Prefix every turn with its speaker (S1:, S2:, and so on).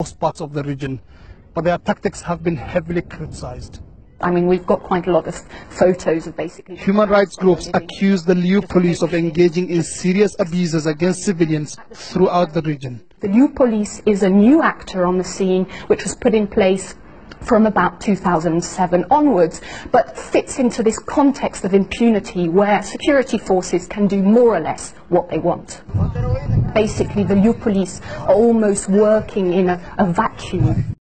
S1: most parts of the region, but their tactics have been heavily criticized.
S2: I mean, we've got quite a lot of photos of basically...
S1: Human rights groups accuse the Liu police of engaging in serious abuses against civilians throughout the region.
S2: The Liu police is a new actor on the scene, which was put in place from about 2007 onwards, but fits into this context of impunity where security forces can do more or less what they want. Basically, the Liu police are almost working in a vacuum.